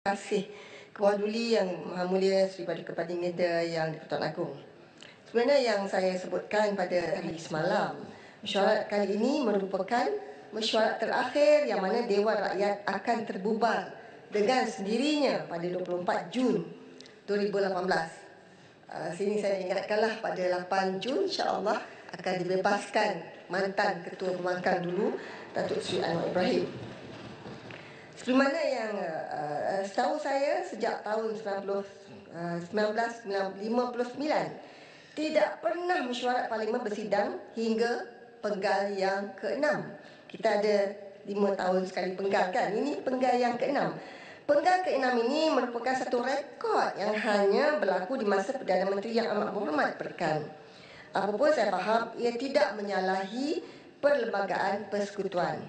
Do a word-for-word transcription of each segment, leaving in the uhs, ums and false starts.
kasih Ketua Duli Yang Maha Mulia Sri Paduka Pathingneta Yang di-Pertuan Agong. Sebenarnya yang saya sebutkan pada hari semalam, mesyuarat kali ini merupakan mesyuarat terakhir yang mana Dewan Rakyat akan terbubar dengan sendirinya pada dua puluh empat Jun dua ribu lapan belas. Uh, sini saya ingatkanlah pada lapan Jun insya-Allah akan dibebaskan mantan Ketua Pembangkang dulu, Datuk Seri Anwar Ibrahim. Seperti mana yang uh, setahu saya sejak tahun seribu sembilan ratus lima puluh sembilan tidak pernah mesyuarat Parlimen bersidang hingga penggal yang keenam. Kita ada lima tahun sekali penggal kan? Ini penggal yang keenam. Penggal keenam ini merupakan satu rekod yang hanya berlaku di masa Perdana Menteri Yang Amat Berhormat Perkan. Apapun saya faham, ia tidak menyalahi Perlembagaan Persekutuan.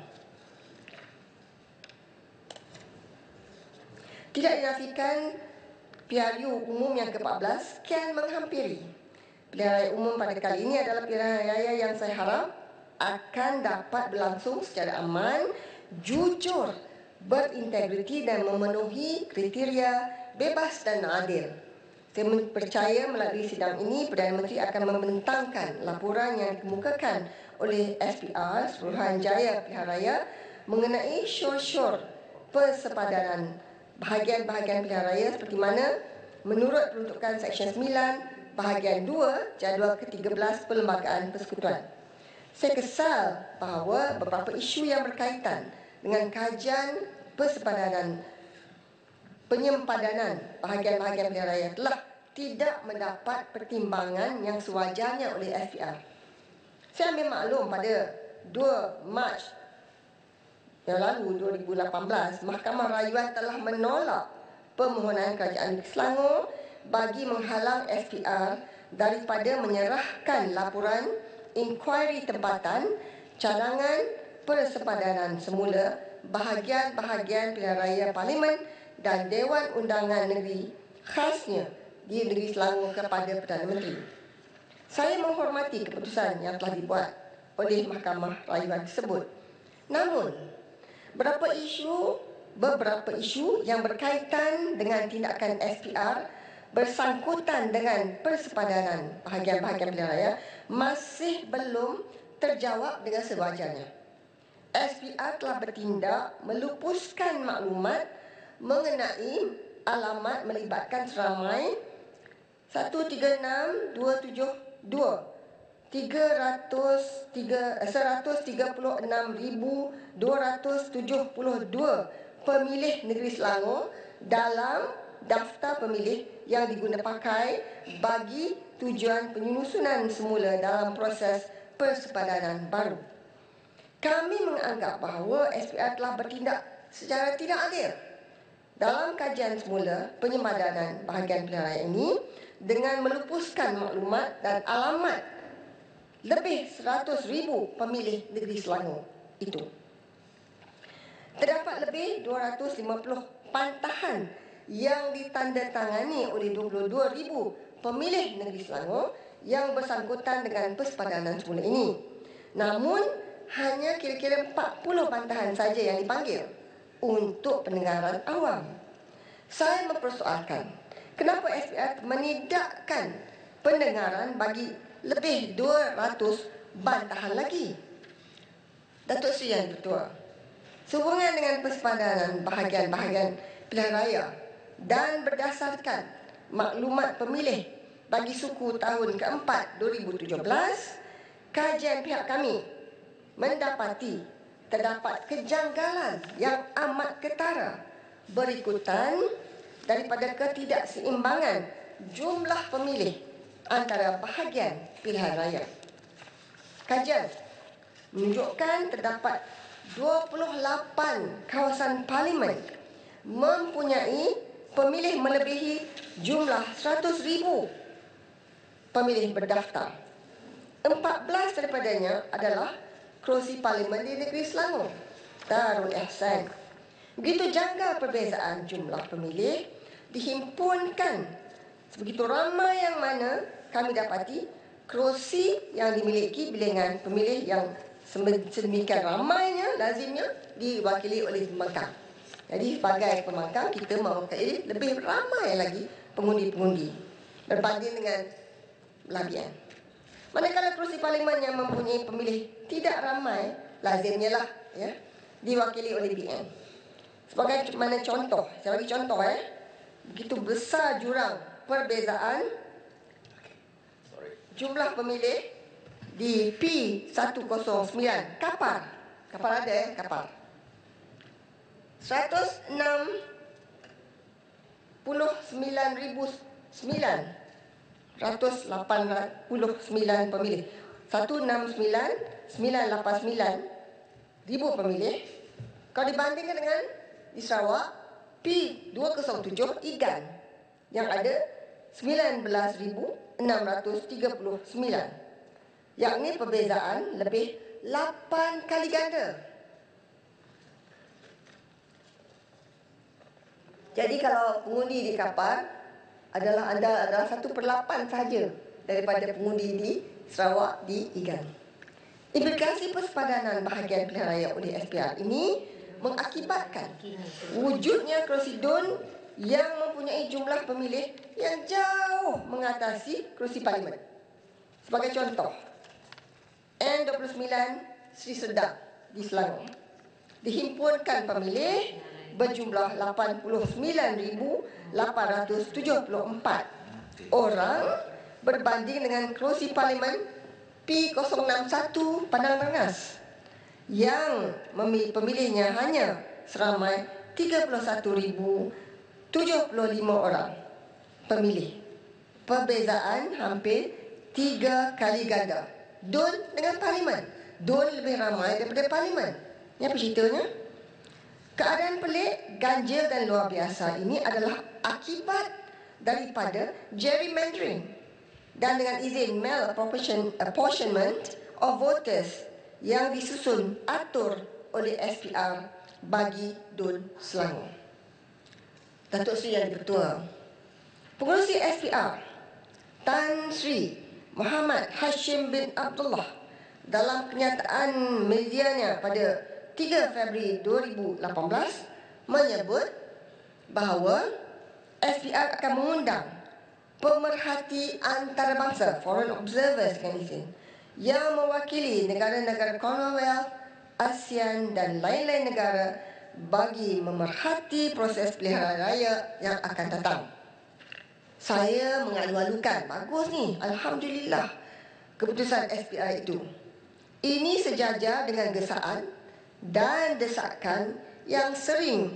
Tidak dinafikan pilihan raya umum yang ke empat belas kian menghampiri. Pilihan raya umum pada kali ini adalah pilihan raya yang saya harap akan dapat berlangsung secara aman, jujur, berintegriti dan memenuhi kriteria bebas dan adil. Saya percaya melalui sidang ini Perdana Menteri akan membentangkan laporan yang dikemukakan oleh S P R Suruhanjaya Pilihan Raya mengenai syur-syur persepadanan bahagian-bahagian pilihan raya seperti mana menurut peruntukan Seksyen sembilan bahagian dua jadual ke tiga belas Perlembagaan Persekutuan. Saya kesal bahawa beberapa isu yang berkaitan dengan kajian persepadanan penyempadanan bahagian-bahagian pilihan raya telah tidak mendapat pertimbangan yang sewajarnya oleh S P R. Saya ambil maklum pada dua Mac yang lalu dua ribu lapan belas, Mahkamah Rayuan telah menolak permohonan Kerajaan Negeri Selangor bagi menghalang S P R daripada menyerahkan laporan inkuari tempatan cadangan persepadanan semula bahagian-bahagian pilihan raya Parlimen dan Dewan Undangan Negeri khasnya di Negeri Selangor kepada Perdana Menteri. Saya menghormati keputusan yang telah dibuat oleh Mahkamah Rayuan tersebut. Namun, beberapa isu beberapa isu yang berkaitan dengan tindakan S P R bersangkutan dengan persepadanan bahagian-bahagian pilihan raya masih belum terjawab dengan sewajarnya. S P R telah bertindak melupuskan maklumat mengenai alamat melibatkan seramai satu tiga enam dua tujuh dua seratus tiga puluh enam ribu dua ratus tujuh puluh dua pemilih negeri Selangor dalam daftar pemilih yang diguna pakai bagi tujuan penyusunan semula dalam proses persepadanan baru. Kami menganggap bahawa S P R telah bertindak secara tidak adil dalam kajian semula penyempadanan bahagian pilihan raya ini dengan melupuskan maklumat dan alamat lebih seratus ribu pemilih negeri Selangor itu. Terdapat lebih dua ratus lima puluh pantahan yang ditandatangani oleh dua puluh dua ribu pemilih negeri Selangor yang bersangkutan dengan persepadanan semula ini. Namun, hanya kira-kira empat puluh pantahan saja yang dipanggil untuk pendengaran awam. Saya mempersoalkan, kenapa S P R menidakkan pendengaran bagi lebih dua ratus bantahan lagi? Datuk Seri Yang Ketua, sehubungan dengan persepadanan bahagian-bahagian pilihan raya dan berdasarkan maklumat pemilih bagi suku tahun keempat dua ribu tujuh belas, kajian pihak kami mendapati terdapat kejanggalan yang amat ketara berikutan daripada ketidakseimbangan jumlah pemilih antara bahagian pilihan raya. Kajian menunjukkan terdapat dua puluh lapan kawasan parlimen mempunyai pemilih melebihi jumlah seratus ribu pemilih berdaftar. empat belas daripadanya adalah kerusi parlimen di negeri Selangor, Darul Ihsan. Begitu janggal perbezaan jumlah pemilih dihimpunkan sebegitu ramai yang mana kami dapati kerusi yang dimiliki bilangan pemilih yang sedemikian ramainya lazimnya diwakili oleh pembangkang. Jadi sebagai pembangkang, kita mahu lebih ramai lagi pengundi-pengundi berbanding dengan labian. Manakala kerusi parlimen yang mempunyai pemilih tidak ramai, lazimnya lah ya, diwakili oleh B N. Sebagai mana contoh, saya bagi contoh eh, begitu besar jurang perbezaan jumlah pemilih di P seratus sembilan, Kapar. Kapar ada eh, Kapar. seratus enam puluh sembilan ribu sembilan ratus lapan puluh sembilan pemilih. seratus enam puluh sembilan ribu sembilan ratus lapan puluh sembilan ribu pemilih. Kalau dibandingkan dengan di Sarawak, P dua kosong tujuh IGAN yang ada sembilan belas ribu enam ratus tiga puluh sembilan, yakni perbezaan lebih lapan kali ganda. Jadi kalau pengundi di Kapar adalah anda adalah satu per lapan sahaja daripada pengundi di Sarawak di IGAN. Implikasi persepadanan bahagian pilihan raya oleh S P R ini mengakibatkan wujudnya kerusi D U N yang mempunyai jumlah pemilih yang jauh mengatasi kerusi parlimen. Sebagai contoh, N dua puluh sembilan Sri Sedang di Selangor dihimpunkan pemilih berjumlah lapan puluh sembilan ribu lapan ratus tujuh puluh empat orang berbanding dengan kerusi parlimen P kosong enam satu Padang Rengas yang pemilihnya hanya seramai tiga puluh satu ribu tujuh puluh lima orang pemilih. Perbezaan hampir tiga kali ganda. D U N dengan parlimen. D U N lebih ramai daripada parlimen. Ini apa ceritanya? Keadaan pelik, ganjil dan luar biasa ini adalah akibat daripada gerrymandering dan dengan izin malapportionment of voters yang disusun atur oleh S P R bagi D U N Selangor. Datuk Seri Yang di-Pertua, Pengerusi S P R Tan Sri Muhammad Hashim bin Abdullah dalam kenyataan medianya pada tiga Februari dua ribu lapan belas menyebut bahawa S P R akan mengundang pemerhati antarabangsa, foreign observers kan izin, yang mewakili negara-negara Commonwealth, ASEAN dan lain-lain negara bagi memerhati proses pilihan raya yang akan datang. Saya mengalu-alukan, bagus ni, Alhamdulillah, keputusan S P R itu. Ini sejajar dengan gesaan dan desakan yang sering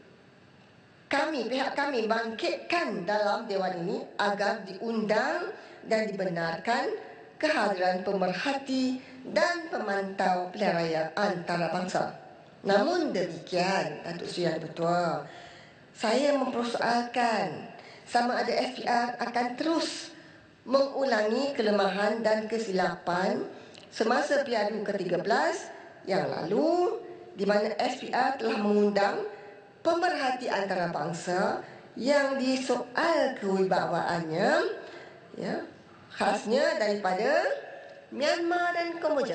kami, pihak kami bangkitkan dalam Dewan ini agar diundang dan dibenarkan kehadiran pemerhati dan pemantau pilihan raya antarabangsa. Namun demikian, Datuk Seri Yang di-Pertua, saya mempersoalkan sama ada S P R akan terus mengulangi kelemahan dan kesilapan semasa P R U ke tiga belas yang lalu, di mana S P R telah mengundang pemerhati antarabangsa yang disoal kewibawaannya, ya, khasnya daripada Myanmar dan Kemboja.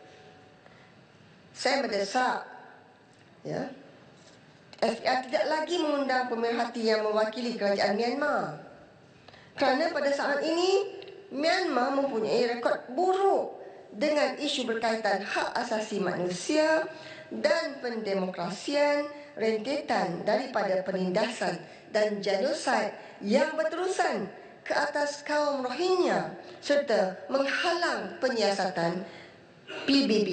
Saya mendesak, ya, S P R tidak lagi mengundang pemerhati yang mewakili kerajaan Myanmar, kerana pada saat ini Myanmar mempunyai rekod buruk dengan isu berkaitan hak asasi manusia dan pendemokrasian, rentetan daripada penindasan dan genosid yang berterusan ke atas kaum Rohingya serta menghalang penyiasatan P B B.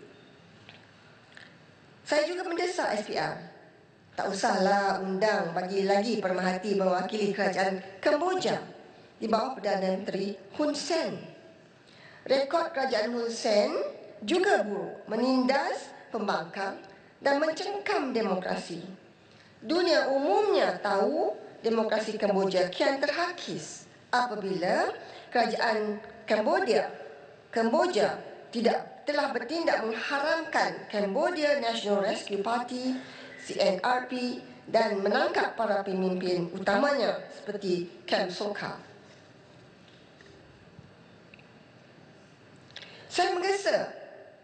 Saya juga mendesak S P R, tak usahlah undang bagi lagi pemerhati mewakili kerajaan Kemboja di bawah Perdana Menteri Hun Sen. Rekod kerajaan Hun Sen juga buruk, menindas, pembangkang dan mencengkam demokrasi. Dunia umumnya tahu demokrasi Kemboja kian terhakis apabila kerajaan Cambodia Kemboja tidak telah bertindak mengharamkan Cambodia National Rescue Party C N R P dan menangkap para pemimpin utamanya seperti Kem Sokha. Saya menggesa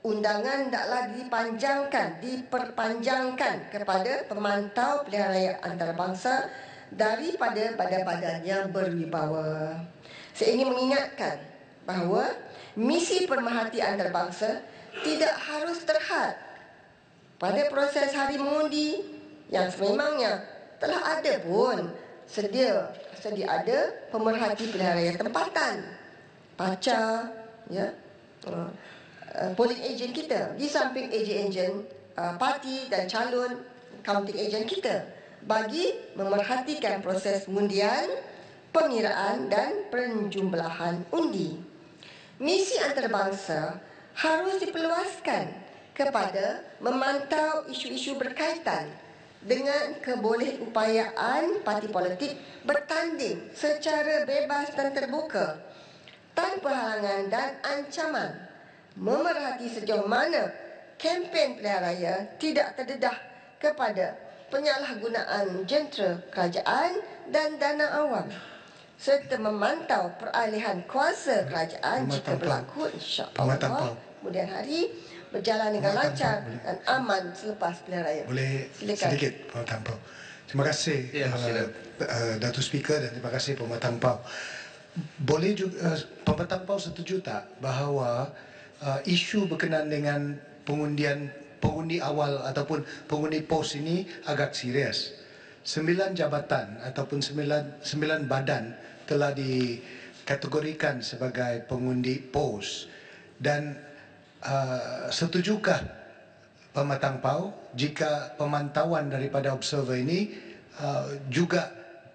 undangan hendaklah dipanjangkan, diperpanjangkan kepada pemantau pilihan raya antarabangsa daripada badan-badan yang berwibawa. Saya ingin mengingatkan bahawa misi pemerhati antarabangsa tidak harus terhad pada proses hari mengundi yang sememangnya telah ada pun sedia sedia ada pemerhati pilihan raya tempatan, pacar, ya, uh, uh, polling agent kita di samping agent-agent uh, parti dan calon counting agent kita bagi memerhatikan proses undian, pengiraan dan penjumlahan undi. Misi antarabangsa harus diperluaskan kepada memantau isu-isu berkaitan dengan kebolehupayaan parti politik bertanding secara bebas dan terbuka tanpa halangan dan ancaman, memerhati sejauh mana kempen pilihan raya tidak terdedah kepada penyalahgunaan jentera kerajaan dan dana awam, serta memantau peralihan kuasa kerajaan jika berlaku, insya-Allah kemudian hari berjalan dengan lancar dan aman selepas pilihan raya. Boleh Silakan. sedikit Puan Tampau. Terima kasih Ya, uh, uh, Datuk Speaker dan terima kasih Puan Tampau. Boleh juga uh, Puan Tampau setuju tak bahawa uh, isu berkenaan dengan pengundian pengundi awal ataupun pengundi pos ini agak serius. Sembilan jabatan ataupun sembilan sembilan badan telah dikategorikan sebagai pengundi pos dan Uh, setujukah Puan Tampau jika pemantauan daripada observer ini uh, juga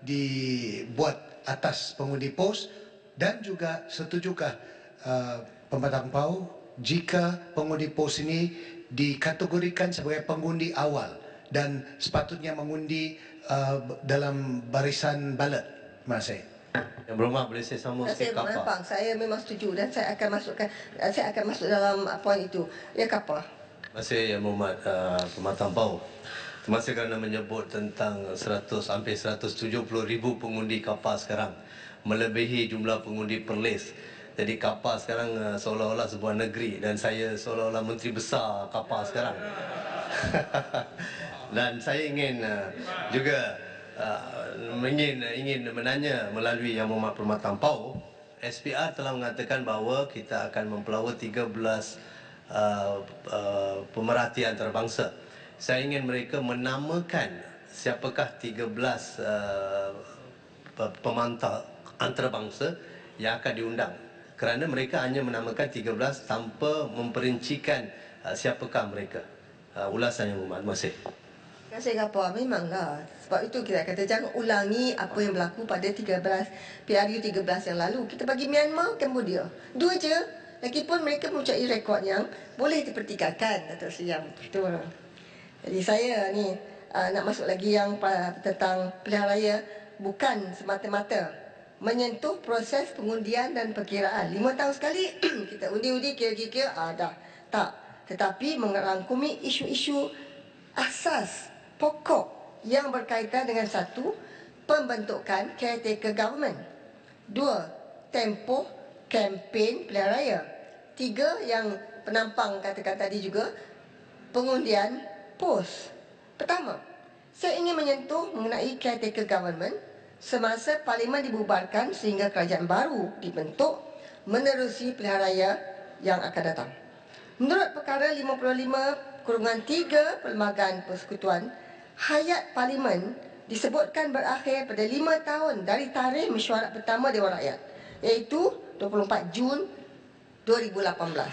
dibuat atas pengundi pos, dan juga setujukah uh, Puan Tampau jika pengundi pos ini dikategorikan sebagai pengundi awal dan sepatutnya mengundi uh, dalam barisan ballot? Terima kasih. Yang berhormat, boleh saya sambung Saya sikit kapal? menapang, saya memang setuju dan saya akan masukkan, saya akan masuk dalam poin itu. Ya, kapal. Terima kasih Yang Berhormat uh, Puan Tampau. Terima kasih kerana menyebut tentang seratus, hampir seratus tujuh puluh ribu pengundi kapal sekarang, melebihi jumlah pengundi Perlis. Jadi kapal sekarang uh, seolah-olah sebuah negeri dan saya seolah-olah menteri besar kapal sekarang. Dan saya ingin uh, juga Uh, ingin ingin menanya melalui Yang Berhormat Puan Tampau, S P R telah mengatakan bahawa kita akan mempelawa tiga belas uh, uh, pemerhati antarabangsa. Saya ingin mereka menamakan siapakah tiga belas uh, pemantau antarabangsa yang akan diundang, kerana mereka hanya menamakan tiga belas tanpa memperincikan uh, siapakah mereka. Uh, ulasan Yang Berhormat. Terima kasih. Terima kasih, kapal. Memanglah. Sebab itu kita kata jangan ulangi apa yang berlaku pada tiga belas P R U tiga belas yang lalu. Kita bagi Myanmar, Cambodia. Dua je. Lagipun mereka mempunyai rekod yang boleh dipertikaikan, Datuk Seri Yang. Betul. Jadi saya ni uh, nak masuk lagi yang uh, tentang pilihan raya, bukan semata-mata menyentuh proses pengundian dan perkiraan. Lima tahun sekali kita undi-undi kira-kira, ah, dah. Tak. Tetapi merangkumi isu-isu asas pokok yang berkaitan dengan satu, pembentukan caretaker government. Dua, tempoh kempen pilihan raya. Tiga, yang penampang katakan tadi juga, pengundian pos. Pertama, saya ingin menyentuh mengenai caretaker government semasa parlimen dibubarkan sehingga kerajaan baru dibentuk menerusi pilihan raya yang akan datang. Menurut perkara lima puluh lima kurungan tiga Perlembagaan Persekutuan, hayat parlimen disebutkan berakhir pada lima tahun dari tarikh mesyuarat pertama Dewan Rakyat, iaitu dua puluh empat Jun dua ribu lapan belas.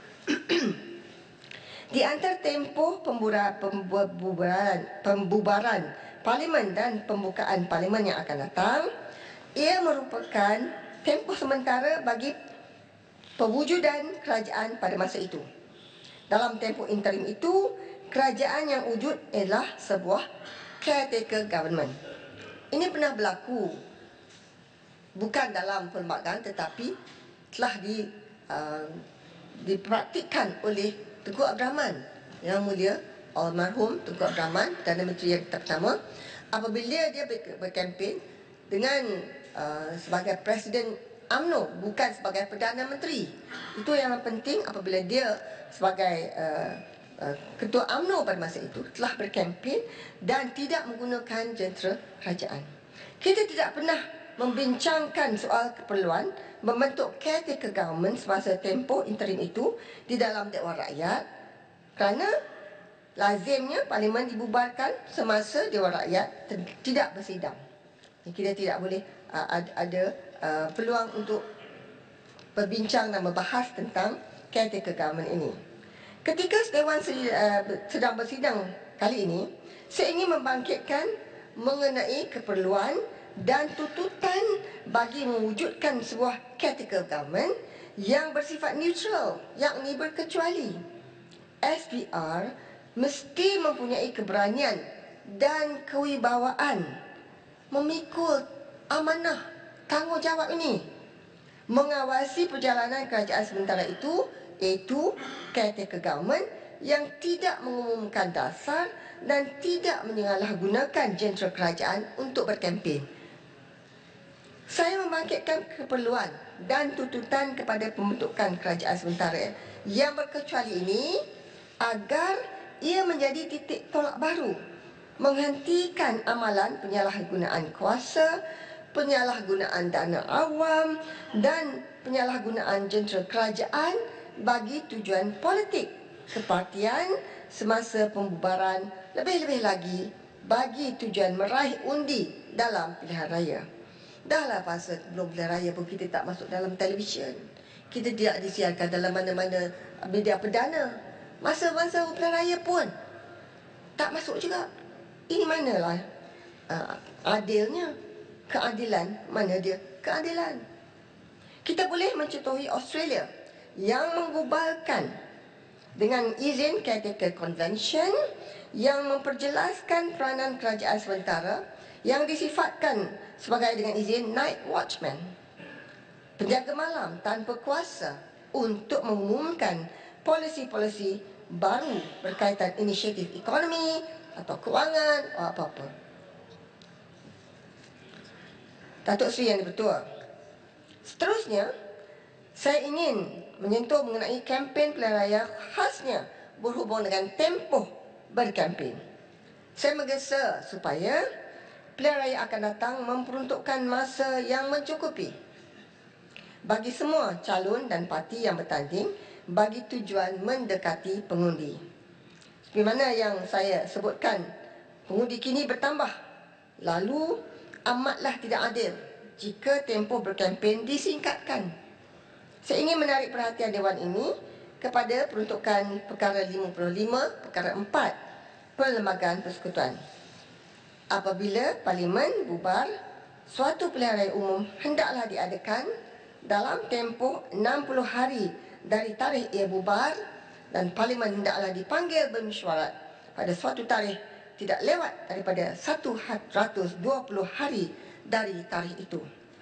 Di antara tempoh pembubaran, pembubaran, pembubaran parlimen dan pembukaan parlimen yang akan datang, ia merupakan tempoh sementara bagi pewujudan kerajaan pada masa itu. Dalam tempoh interim itu, kerajaan yang wujud ialah sebuah caretaker government. Ini pernah berlaku, bukan dalam perlembagaan tetapi telah di, uh, dipraktikkan oleh Tengku Abdul Rahman, Yang Mulia almarhum Tengku Abdul Rahman, Perdana Menteri yang pertama, apabila dia berkempen dengan uh, sebagai Presiden U M N O, bukan sebagai Perdana Menteri. Itu yang penting apabila dia sebagai uh, uh, Ketua U M N O pada masa itu telah berkempen dan tidak menggunakan jentera kerajaan. Kita tidak pernah membincangkan soal keperluan membentuk caretaker government semasa tempoh interim itu di dalam Dewan Rakyat kerana lazimnya parlimen dibubarkan semasa Dewan Rakyat tidak bersidang. Kita tidak boleh uh, ada uh, peluang untuk berbincang dan membahas tentang caretaker government ini. Ketika Dewan uh, sedang bersidang kali ini, saya ingin membangkitkan mengenai keperluan dan tuntutan bagi mewujudkan sebuah caretaker government yang bersifat neutral, yakni berkecuali. S P R mesti mempunyai keberanian dan kewibawaan memikul amanah tanggungjawab ini, mengawasi perjalanan kerajaan sementara itu, iaitu caretaker government yang tidak mengumumkan dasar dan tidak menyalahgunakan jentera kerajaan untuk berkempen. Saya membangkitkan keperluan dan tuntutan kepada pembentukan kerajaan sementara yang berkecuali ini agar ia menjadi titik tolak baru, menghentikan amalan penyalahgunaan kuasa, penyalahgunaan dana awam dan penyalahgunaan jentera kerajaan bagi tujuan politik kepartian semasa pembubaran, lebih-lebih lagi bagi tujuan meraih undi dalam pilihan raya. Dahlah fasa belum pilihan raya pun kita tak masuk dalam televisyen. Kita tidak disiarkan dalam mana-mana media perdana. Masa-masa pilihan raya pun tak masuk juga. Ini manalah uh, adilnya? Keadilan, mana dia keadilan? Kita boleh mencontohi Australia yang membubarkan dengan izin Caretaker Convention yang memperjelaskan peranan kerajaan sementara yang disifatkan sebagai dengan izin night watchman, penjaga malam tanpa kuasa untuk mengumumkan polisi-polisi baru berkaitan inisiatif ekonomi atau kewangan atau apa-apa. Datuk Seri Yang Dipertua, seterusnya saya ingin menyentuh mengenai kempen pilihan raya khasnya berhubung dengan tempoh berkempen. Saya menggesa supaya pilihan raya akan datang memperuntukkan masa yang mencukupi bagi semua calon dan parti yang bertanding bagi tujuan mendekati pengundi. Seperti mana yang saya sebutkan, pengundi kini bertambah. Lalu amatlah tidak adil jika tempoh berkempen disingkatkan. Saya ingin menarik perhatian Dewan ini kepada peruntukan perkara lima puluh lima, perkara empat, Perlembagaan Persekutuan. Apabila Parlimen bubar, suatu pilihan raya umum hendaklah diadakan dalam tempoh enam puluh hari dari tarikh ia bubar dan Parlimen hendaklah dipanggil bermesyuarat pada suatu tarikh tidak lewat daripada seratus dua puluh hari dari tarikh itu.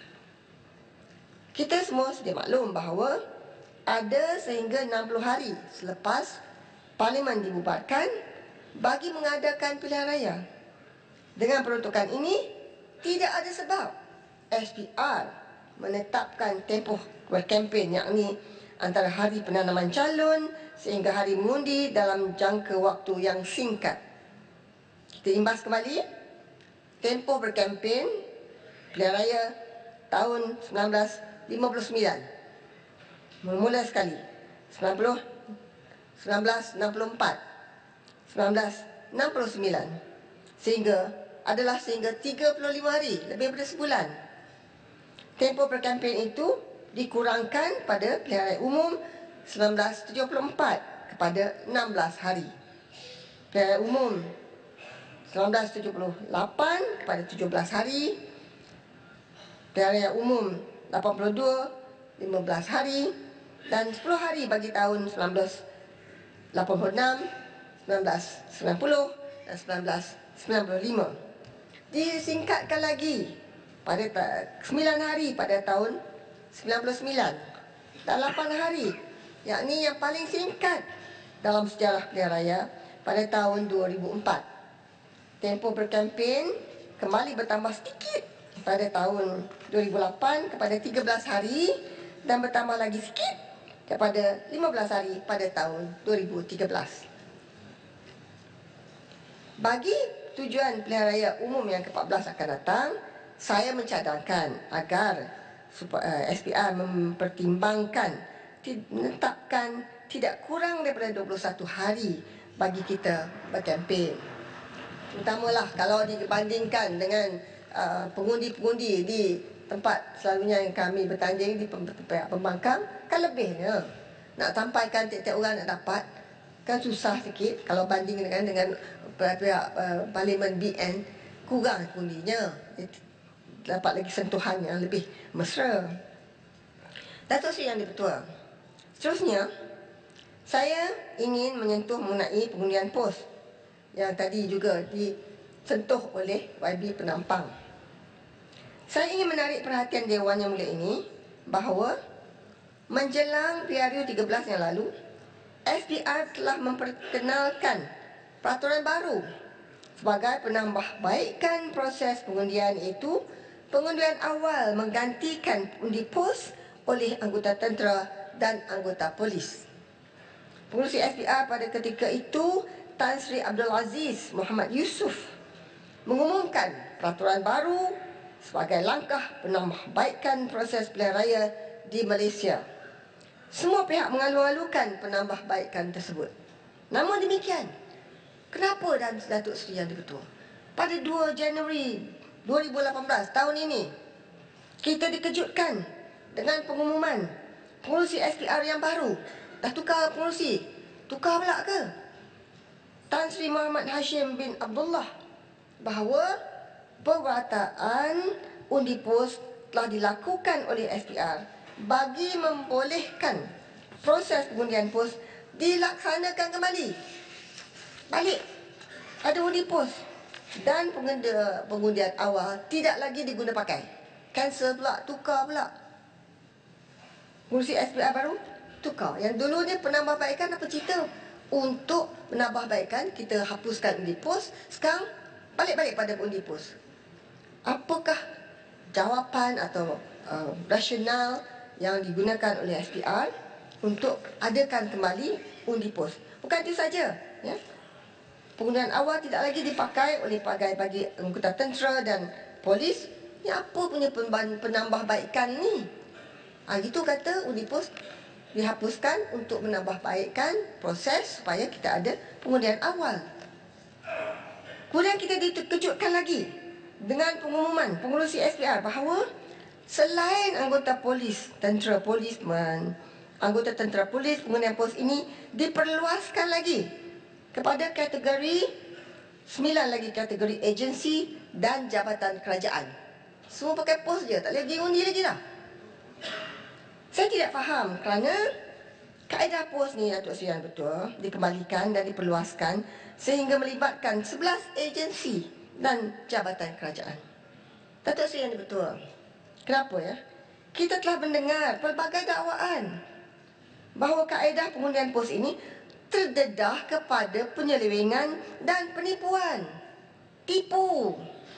Kita semua sedia maklum bahawa ada sehingga enam puluh hari selepas Parlimen dibubarkan bagi mengadakan pilihan raya. Dengan peruntukan ini, tidak ada sebab S P R menetapkan tempoh berkempen, yakni antara hari penanaman calon sehingga hari mengundi dalam jangka waktu yang singkat. Kita imbas kembali tempoh berkempen pilihan raya tahun seribu sembilan ratus lima puluh sembilan. Bermula sekali sembilan puluh, seribu sembilan ratus enam puluh empat, seribu sembilan ratus enam puluh sembilan, sehingga adalah sehingga tiga puluh lima hari, lebih daripada sebulan. Tempoh berkempen itu dikurangkan pada pilihan raya umum seribu sembilan ratus tujuh puluh empat kepada enam belas hari. Pilihan raya umum seribu sembilan ratus tujuh puluh lapan kepada tujuh belas hari. Pilihan raya umum lapan puluh dua, lima belas hari. Dan sepuluh hari bagi tahun seribu sembilan ratus lapan puluh enam, seribu sembilan ratus sembilan puluh dan seribu sembilan ratus sembilan puluh lima. Disingkatkan lagi pada sembilan hari pada tahun sembilan puluh sembilan dan lapan hari, yakni yang paling singkat dalam sejarah pilihan raya pada tahun dua ribu empat. Tempoh berkempen kembali bertambah sedikit pada tahun dua ribu lapan kepada tiga belas hari dan bertambah lagi sikit kepada lima belas hari pada tahun dua ribu tiga belas. Bagi tujuan pilihan raya umum yang ke empat belas akan datang, saya mencadangkan agar S P R mempertimbangkan menetapkan tidak kurang daripada dua puluh satu hari bagi kita berkempen. Terutamalah kalau dibandingkan dengan uh, pengundi-pengundi di tempat selalunya yang kami bertanding di pihak pembangkang, kan lebihnya. Nak sampaikan tiap-tiap orang nak dapat, kan susah sikit kalau banding dengan dengan pihak uh, Parlimen B N, kurang kundinya. Dapat lagi sentuhan yang lebih mesra. Datuk Seri Yang di-Pertua, seterusnya saya ingin menyentuh mengenai pengundian pos yang tadi juga disentuh oleh Y B Penampang. Saya ingin menarik perhatian Dewan Yang Mulia ini bahawa menjelang P R U tiga belas yang lalu, S P R telah memperkenalkan peraturan baru sebagai penambahbaikan proses pengundian, iaitu pengundian awal menggantikan undi pos oleh anggota tentera dan anggota polis. Pengurusi S P R pada ketika itu, Tan Sri Abdul Aziz Muhammad Yusof, mengumumkan peraturan baru sebagai langkah penambahbaikan proses pilihan raya di Malaysia. Semua pihak mengalu-alukan penambahbaikan tersebut. Namun demikian, kenapa dan Datuk Seri Yang di-Pertua, pada dua Januari dua ribu lapan belas tahun ini, kita dikejutkan dengan pengumuman pengurusi S P R yang baru? Dah tukar pengurusi? Tukar pula ke? Tan Sri Muhammad Hashim bin Abdullah, bahawa perataan undi pos telah dilakukan oleh S P R bagi membolehkan proses pengundian pos dilaksanakan kembali. Balik ada undi pos dan pengundian awal tidak lagi diguna pakai. Cancel pula, tukar pula. Pengurusi S P R baru tukar. Yang dulu ni penambahbaikan apa cerita? Untuk menambahbaikan, kita hapuskan undi pos, sekarang balik-balik pada undi pos. Apakah jawapan atau uh, rasional yang digunakan oleh S P R untuk adakan kembali undi pos? Bukan itu saja, ya. Pengundian awal tidak lagi dipakai oleh pagai bagi anggota tentera dan polis. Ni apa punya penambahbaikan ini? Ha, gitu kata undi pos dihapuskan untuk menambahbaikkan proses supaya kita ada pengundian awal. Kemudian kita dikejutkan lagi dengan pengumuman pengurusi S P R bahawa selain anggota polis, tentera polismen, anggota tentera polis, pengundian pos ini diperluaskan lagi kepada kategori sembilan lagi kategori agensi dan jabatan kerajaan. Semua pakai pos je, tak lagi undi lagi dah. Saya tidak faham kerana kaedah pos ni, Datuk Seri Yang Di-Pertua, dikembalikan dan diperluaskan sehingga melibatkan sebelas agensi dan jabatan kerajaan. Datuk Seri Yang Di-Pertua, kenapa ya? Kita telah mendengar pelbagai dakwaan bahawa kaedah pengundian pos ini terdedah kepada penyelewengan dan penipuan. Tipu.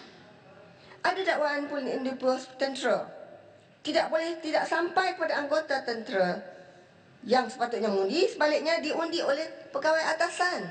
Ada dakwaan pengundian pos tentera tidak boleh tidak sampai kepada anggota tentera yang sepatutnya mengundi, sebaliknya diundi oleh pegawai atasan.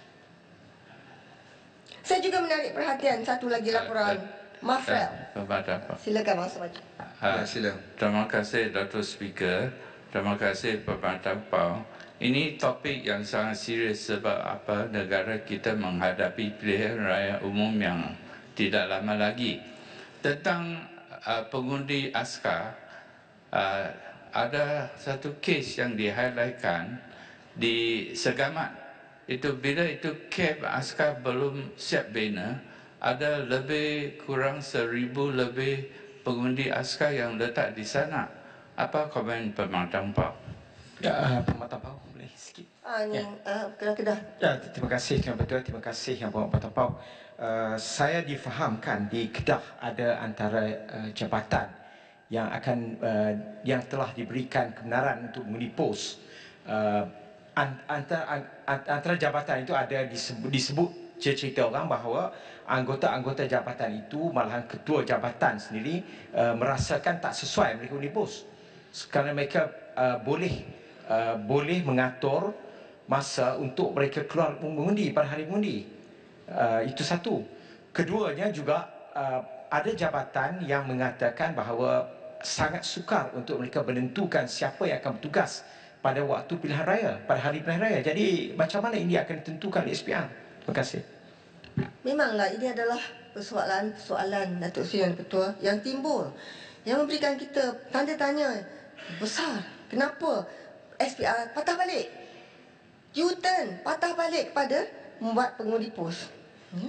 Saya juga menarik perhatian satu lagi laporan Mafrel. Silakan Mas Wajib. Ha, sila. Terima kasih Datuk Speaker. Terima kasih Bapak Tampau. Ini topik yang sangat serius sebab apa, negara kita menghadapi pilihan raya umum yang tidak lama lagi. Tentang Uh, pengundi askar, uh, ada satu kes yang di-highlightkan di Segamat. Itu bila itu kemp askar belum siap bina, ada lebih kurang seribu lebih pengundi askar yang letak di sana. Apa komen Pematang Pau? Ya, uh, Pematang Pau boleh sikit. Ah, ni Ya. uh, Kedah. Ya, terima kasih Tuan Betul, terima kasih Yang Pematang Pau. Uh, saya difahamkan di Kedah ada antara uh, jabatan yang akan uh, yang telah diberikan kebenaran untuk mengundi pos. Uh, antara, antara jabatan itu ada disebut, disebut cerita orang bahawa anggota-anggota jabatan itu, malahan ketua jabatan sendiri uh, merasakan tak sesuai mereka undi pos. Kerana mereka uh, boleh uh, boleh mengatur masa untuk mereka keluar mengundi pada hari mengundi. Uh, itu satu. Keduanya juga uh, ada jabatan yang mengatakan bahawa sangat sukar untuk mereka menentukan siapa yang akan bertugas pada waktu pilihan raya, pada hari pilihan raya. Jadi macam mana ini akan ditentukan oleh S P R? Terima kasih. Memanglah ini adalah persoalan-persoalan Datuk Seri Yang Ketua yang timbul, yang memberikan kita tanda tanya besar. Kenapa S P R patah balik? U-turn, patah balik kepada membuat pengundi pos. Ya.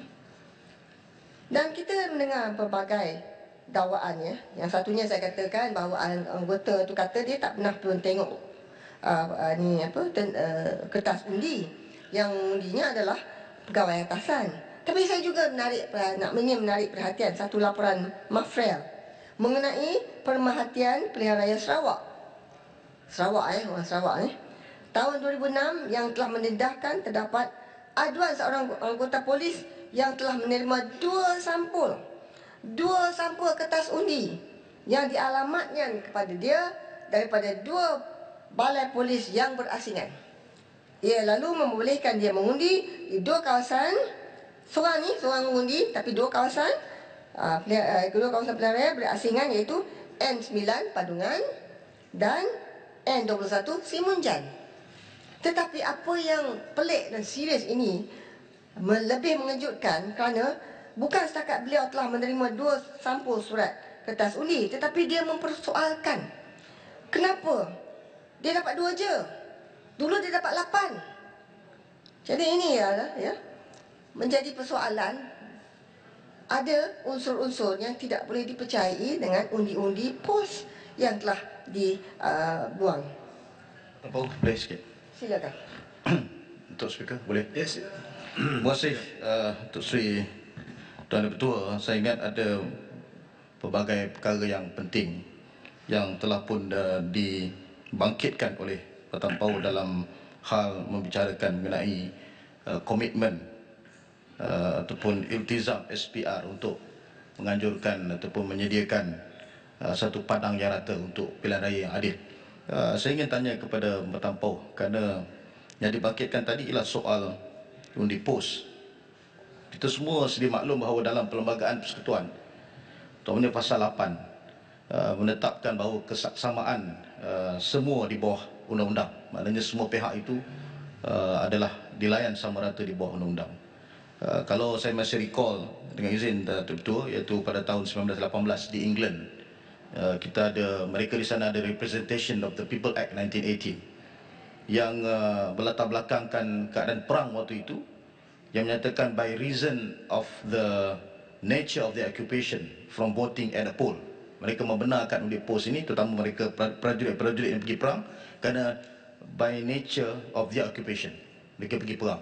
Dan kita mendengar pelbagai dakwaan, ya. Yang satunya saya katakan bahawa anggota itu kata dia tak pernah pun tengok uh, uh, ni apa ten, uh, kertas undi. Yang undinya adalah pegawai atasan. Tapi saya juga menarik nak ingin menarik perhatian satu laporan Mafrel mengenai pemerhatian pilihan raya Sarawak. Sarawak eh, orang Sarawak eh. Tahun dua ribu enam yang telah mendedahkan terdapat aduan seorang anggota polis yang telah menerima dua sampul dua sampul kertas undi yang dialamatkan kepada dia daripada dua balai polis yang berasingan. Ia lalu membolehkan dia mengundi di dua kawasan. Seorang ni, seorang mengundi, tapi dua kawasan uh, kedua kawasan pilihan raya berasingan, iaitu N sembilan Padungan dan N dua puluh satu Simunjan. Tetapi apa yang pelik dan serius ini lebih mengejutkan kerana bukan setakat beliau telah menerima dua sampul surat kertas undi, tetapi dia mempersoalkan kenapa dia dapat dua je. Dulu dia dapat lapan. Jadi ini adalah ya, menjadi persoalan. Ada unsur-unsur yang tidak boleh dipercayai dengan undi-undi pos yang telah dibuang. Uh, Apa boleh sikit? Silakan. Untuk Speaker, boleh? Yes. Terima kasih uh, Untuk Seri Tuan Ketua. Saya ingat ada pelbagai perkara yang penting yang telah pun uh, dibangkitkan oleh Pertampau dalam hal membicarakan mengenai uh, komitmen uh, ataupun iltizam S P R untuk menganjurkan ataupun menyediakan uh, satu padang yang rata untuk pilihan raya yang adil. Uh, saya ingin tanya kepada Pertampau kerana yang dibangkitkan tadi ialah soal undi pos. Kita semua sedia maklum bahawa dalam Perlembagaan Persekutuan, terutamanya pasal lapan, uh, menetapkan bahawa kesamaan uh, semua di bawah undang-undang. Maknanya semua pihak itu uh, adalah dilayan sama rata di bawah undang-undang. Uh, kalau saya masih recall dengan izin Datuk Ketua, iaitu pada tahun sembilan belas lapan belas di England, uh, kita ada, mereka di sana ada Representation of the People Act nineteen eighteen yang uh, berlatar belakangkan keadaan perang waktu itu, yang menyatakan by reason of the nature of the occupation from voting at a poll, mereka membenarkan undi pos ini, terutama mereka prajurit-prajurit yang pergi perang, kerana by nature of their occupation mereka pergi perang.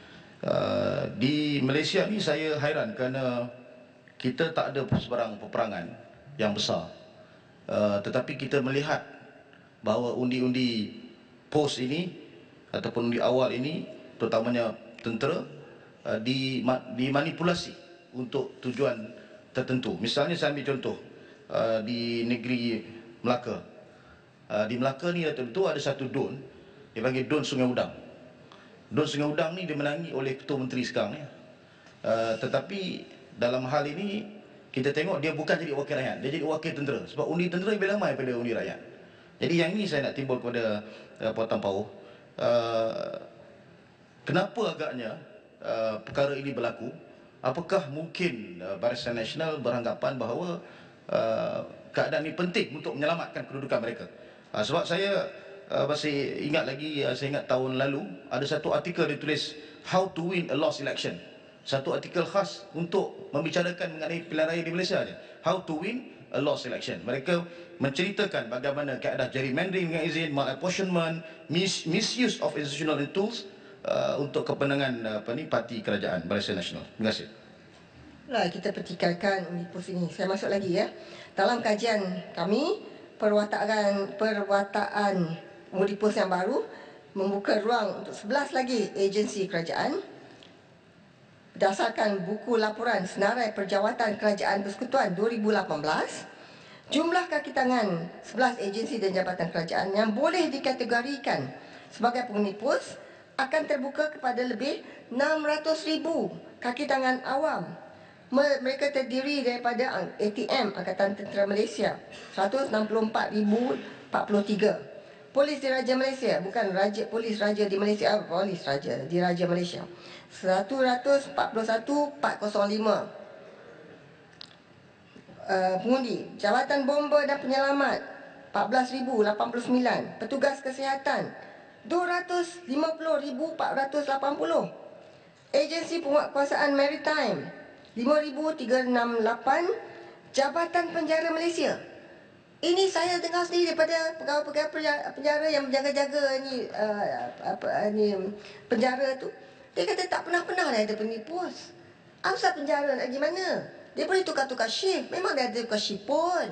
Uh, di Malaysia ni saya hairan kerana kita tak ada sebarang peperangan yang besar, uh, tetapi kita melihat bahawa undi-undi pos ini ataupun undi awal ini, terutamanya tentera, uh, dimanipulasi untuk tujuan tertentu. Misalnya saya ambil contoh uh, di negeri Melaka. Uh, di Melaka ni tentu ada satu don, dia panggil Don Sungai Udang. Don Sungai Udang ni dimenangi oleh Ketua Menteri sekarang ya. Uh, tetapi dalam hal ini kita tengok dia bukan jadi wakil rakyat, dia jadi wakil tentera. Sebab undi tentera lebih ramai daripada undi rakyat. Jadi yang ini saya nak timbul kepada uh, Pertampau. Uh, kenapa agaknya uh, perkara ini berlaku? Apakah mungkin uh, Barisan Nasional beranggapan bahawa uh, keadaan ini penting untuk menyelamatkan kedudukan mereka? Uh, sebab saya uh, masih ingat lagi, uh, saya ingat tahun lalu ada satu artikel ditulis How to Win a Lost Election. Satu artikel khas untuk membicarakan mengenai pilihan raya di Malaysia saja. How to Win a Lost Election. Mereka menceritakan bagaimana keadaan gerrymandering dengan izin, malapportionment, mis misuse of institutional tools uh, untuk kepentingan uh, apa ni, parti kerajaan Barisan Nasional. Terima kasih. Lah, kita pertikaikan undi pos ini. Saya masuk lagi ya. Dalam kajian kami, perwataan perwataan undi pos yang baru membuka ruang untuk sebelas lagi agensi kerajaan berdasarkan buku laporan Senarai Perjawatan Kerajaan Persekutuan dua ribu lapan belas, jumlah kaki tangan sebelas agensi dan jabatan kerajaan yang boleh dikategorikan sebagai pengundi pos akan terbuka kepada lebih enam ratus ribu kaki tangan awam. Mereka terdiri daripada A T M Angkatan Tentera Malaysia seratus enam puluh empat ribu empat puluh tiga, Polis Diraja Malaysia, bukan Raja Polis Raja di Malaysia, Polis Raja Diraja Malaysia seratus empat puluh satu ribu empat ratus lima uh, pengundi, Jabatan Bomba dan Penyelamat empat belas ribu lapan puluh sembilan, petugas kesihatan dua ratus lima puluh ribu empat ratus lapan puluh, agensi penguatkuasaan maritime lima ribu tiga ratus enam puluh lapan, Jabatan Penjara Malaysia. Ini saya dengar sendiri daripada pegawai-pegawai penjara yang menjaga-jaga ni uh, apa ni penjara tu. Dia kata tak pernah-pernah dia ada pengundi pos. Asal penjara nak pergi mana? Dia boleh tukar-tukar shift. Memang dia ada tukar shift pun.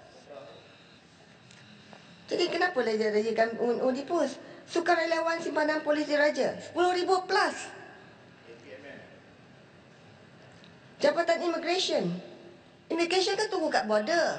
Jadi kenapa dia jadikan undi pos? Sukarelawan simpanan polis diraja sepuluh ribu plus. Jabatan Immigration. Immigration kan tunggu kat border.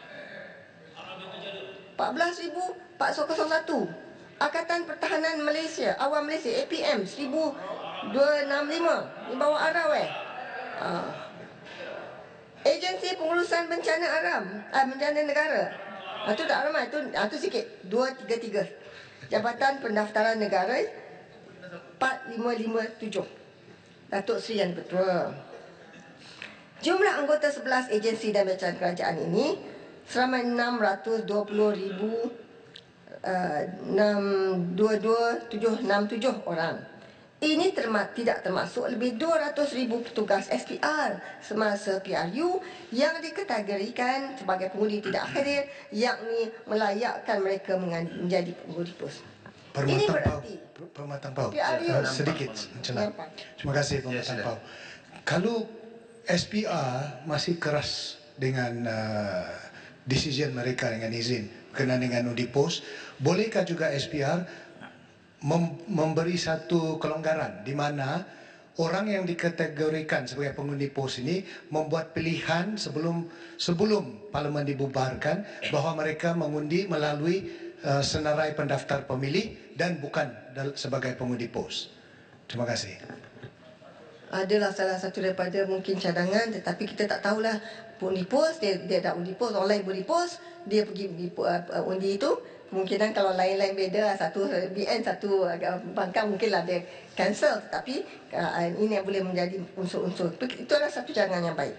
empat belas ribu empat ratus satu. Angkatan Pertahanan Malaysia, Awam Malaysia, A P M seribu dua ratus enam puluh lima. Di bawah Arau eh. Ah. Agensi Pengurusan Bencana Alam, ah, Bencana Negara. Ah, tu tak ramai, tu, ah, tu sikit. dua tiga tiga. Jabatan Pendaftaran Negara empat lima lima tujuh. Datuk Seri Yang Ketua. Jumlah anggota sebelas agensi dan bacawan kerajaan ini seramai enam ratus dua puluh ribu enam dua dua tujuh enam tujuh orang. Ini terma- tidak termasuk lebih dua ratus ribu petugas S P R semasa P R U yang dikategorikan sebagai pengundi tidak hadir, yakni melayakkan mereka menjadi pengundi pos. Ini berarti Permatang Pau, P R U uh, sedikit mencelah. Terima kasih Permatang Pau. Kalau S P R masih keras dengan uh, decision mereka dengan izin berkenaan dengan undi pos, bolehkah juga S P R mem memberi satu kelonggaran di mana orang yang dikategorikan sebagai pengundi pos ini membuat pilihan sebelum sebelum parlimen dibubarkan bahawa mereka mengundi melalui uh, senarai pendaftar pemilih dan bukan sebagai pengundi pos. Terima kasih. Adalah salah satu daripada mungkin cadangan, tetapi kita tak tahulah undi pos, dia, dia tak undi pos, orang lain undi pos, dia pergi undi, uh, undi itu. Kemungkinan kalau lain-lain beda, satu B N, satu uh, bangkang mungkinlah dia cancel, tetapi uh, ini yang boleh menjadi unsur-unsur. Itu adalah satu cadangan yang baik.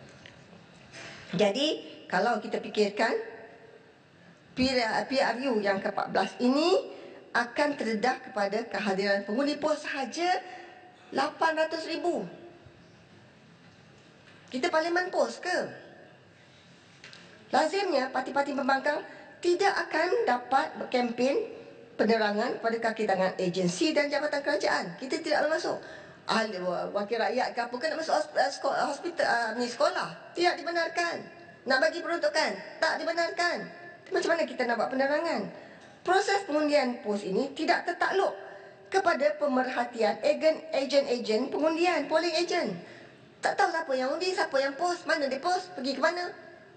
Jadi kalau kita fikirkan P R U yang ke empat belas ini akan terdedah kepada kehadiran pengundi pos sahaja lapan ratus ribu. Kita parlimen pos ke? Lazimnya parti-parti pembangkang tidak akan dapat berkempen penerangan kepada kaki tangan agensi dan jabatan kerajaan. Kita tidak masuk. Ahli wakil rakyat ke apa ke nak masuk hospital, uh, ni sekolah. Tidak dibenarkan. Nak bagi peruntukan, tak dibenarkan. Macam mana kita nak buat penerangan? Proses pengundian pos ini tidak tertakluk kepada pemerhatian ejen-ejen pengundian, polling agent. Tak tahu siapa yang undi, siapa yang pos, mana dia pos, pergi ke mana.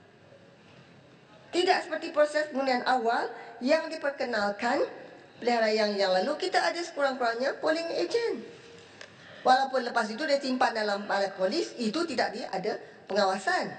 Tidak seperti proses pengundian awal yang diperkenalkan pilihan raya yang, yang lalu, kita ada sekurang-kurangnya polling agent. Walaupun lepas itu dia simpan dalam balai polis, itu tidak dia ada pengawasan.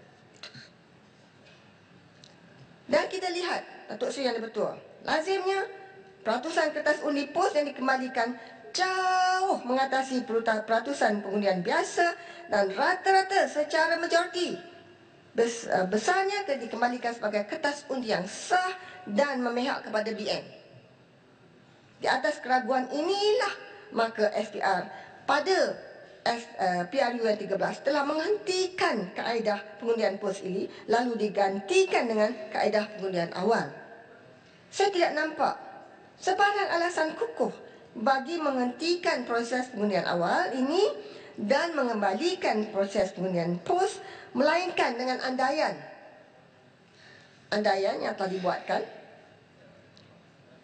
Dan kita lihat, Datuk Seri Yang Di-Pertua, lazimnya peratusan kertas undi pos yang dikembalikan jauh mengatasi peratusan pengundian biasa dan rata-rata secara majoriti besarnya dikembalikan sebagai kertas undi yang sah dan memihak kepada B N. Di atas keraguan inilah maka S P R pada P R U yang tiga belas telah menghentikan kaedah pengundian pos ini lalu digantikan dengan kaedah pengundian awal. Saya tidak nampak sebarang alasan kukuh bagi menghentikan proses pengundian awal ini dan mengembalikan proses pengundian pos, melainkan dengan andaian andaian yang telah dibuatkan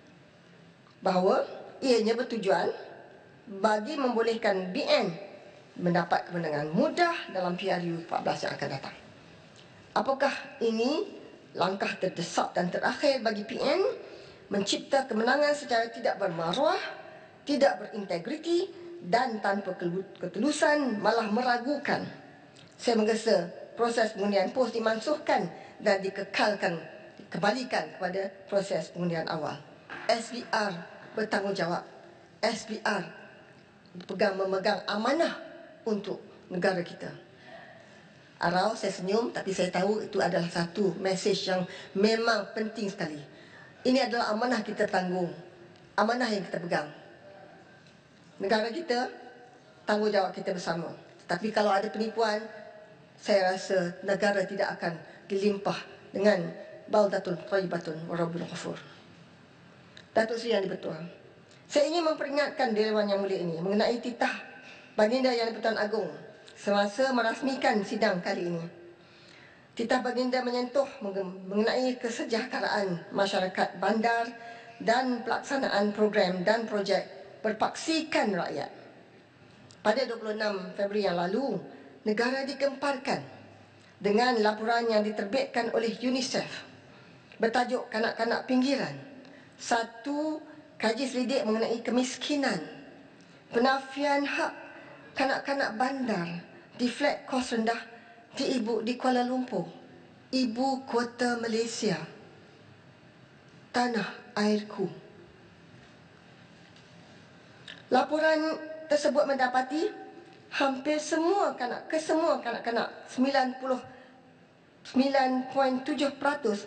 bahawa ianya bertujuan bagi membolehkan B N mendapat kemenangan mudah dalam P R U empat belas yang akan datang. Apakah ini langkah terdesak dan terakhir bagi P N mencipta kemenangan secara tidak bermaruah, tidak berintegriti dan tanpa ketulusan, malah meragukan. Saya menggesa proses pengundian pos dimansuhkan dan dikekalkan, dikembalikan kepada proses pengundian awal. S B R bertanggungjawab. S B R pegang memegang amanah untuk negara kita. Arau, saya senyum, tapi saya tahu itu adalah satu mesej yang memang penting sekali. Ini adalah amanah kita tanggung, amanah yang kita pegang. Negara kita, tanggungjawab kita bersama. Tapi kalau ada penipuan, saya rasa negara tidak akan dilimpah dengan baldatun thayyibatun wa rabbul ghafur. Datuk Seri Yang di-Pertua, saya ingin memperingatkan Dewan Yang Mulia ini mengenai titah Baginda Yang di-Pertuan Agong semasa merasmikan sidang kali ini. Titah Baginda menyentuh mengenai kesejahteraan masyarakat bandar dan pelaksanaan program dan projek berpaksikan rakyat. Pada dua puluh enam Februari yang lalu, negara digemparkan dengan laporan yang diterbitkan oleh UNICEF bertajuk Kanak-kanak Pinggiran. Satu kaji selidik mengenai kemiskinan, penafian hak kanak-kanak bandar di flat kos rendah di ibu di Kuala Lumpur, ibu kota Malaysia, tanah airku. Laporan tersebut mendapati hampir semua kanak kesemua kanak-kanak sembilan puluh sembilan perpuluhan tujuh peratus